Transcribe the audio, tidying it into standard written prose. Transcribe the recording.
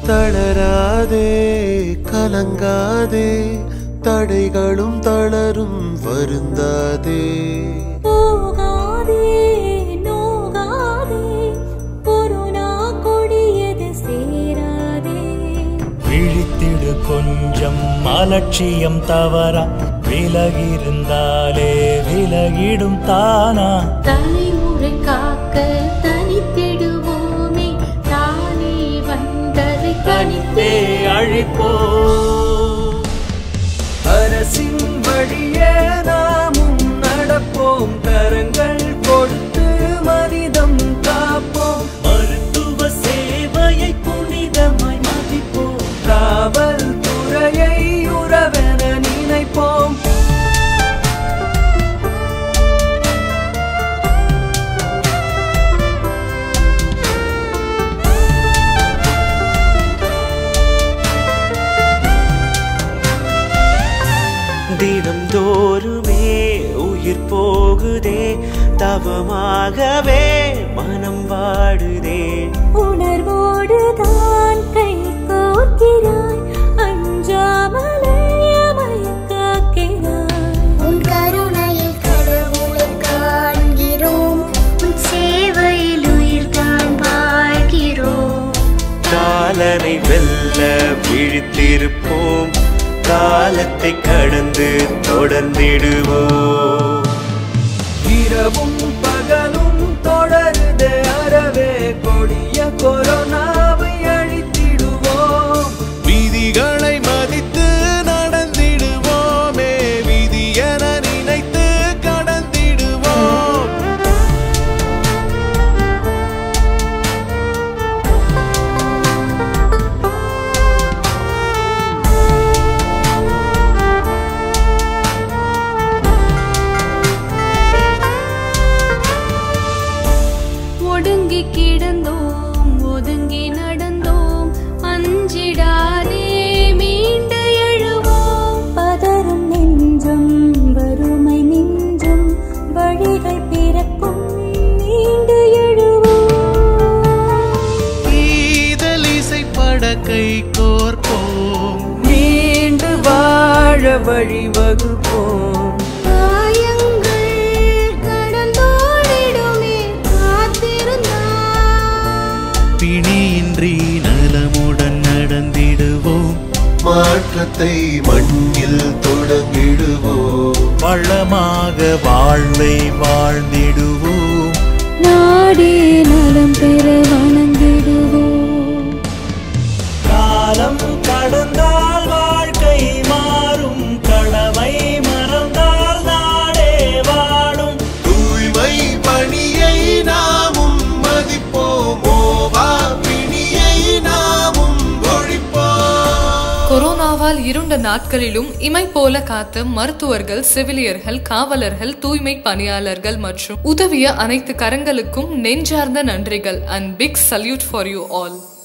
தளராதே கலங்காதே தடைகளும் தளரும் வருந்தாதே போகாதே நோகாதே கொரோனா கொடியது சேராதே விழித்திடு கொஞ்சம் அலட்சியம் தவறா விலகிருந்தாலே விலகிடும் தானா தலைமுறை காக்க தனித்திடுவோமே தானே வந்ததை தனித்தே அழிப்போ அரசின் வழியே நாமும் நடப்போம் கரங்கள் கொடுத்து மனிதம் காப்போம் மருத்துவ சேவையை புனிதமாய் மதிப்போம் காவல் துறையை உறவென நினைப்போம் தினம்தோறுமே உயிர் போகுதே தவமாகவே மனம் வாடுதே உணர்வோடுதான் கை கோர்க்கிறாய் அஞ்சாமலே காக்கிறாய் உன் கருணையில் கடவுளை காண்கிறோம் உன் சேவையில் உயிர்தான் வாழ்கிறோம் காலனை வெல்ல விழித்திருப்போம் காலத்தை கடந்து தொடர்ந்திடுவோம் இரவும் பகலும் தொடருதே அறவே கொடிய கொரோனாவை அழித்திடுவோம் விதிகளை மதித்து நடந்திடுவோமே விதி என நினைத்து கடந்திடுவோம் ஒடுங்கி கிடந்தோம் ஒதுங்கி நடந்தோம் அஞ்சிடாதே மீண்டு எழுவோம் பதறும் நெஞ்சம் வறுமை நெஞ்சம் வழிகள் பிறக்கும் மீண்டு எழுவோம் ஈதல் இசைப்பட கை கோர்ப்போம் மீண்டு வாழ வழிவகுப்போம் பிணியின்றி நலமுடன் நடந்திடுவோம் மாற்றத்தை மண்ணில் தொடங்கிடுவோம் வளமாக வாழ்வை வாழ்ந்திடுவோம் நாடே நலம் பெற வணங்கிடுவோம் காலம் கடந்தால் வாழ்க்கை மாறும் கடமை மறந்தால் நாடே வாழும் தூய்மை பணியை நாமும் மதிப்போம் ஓவா பிணியை நாமும் ஒழிப்போம் கொரோனாவால் இருண்ட நாட்களிலும் இமை போல காத்த மருத்துவர்கள் செவிலியர்கள் காவலர்கள் தூய்மை பணியாளர்கள் மற்றும் உதவிய அனைத்து கரங்களுக்கும் நெஞ்சார்ந்த நன்றிகள் and big salute for you all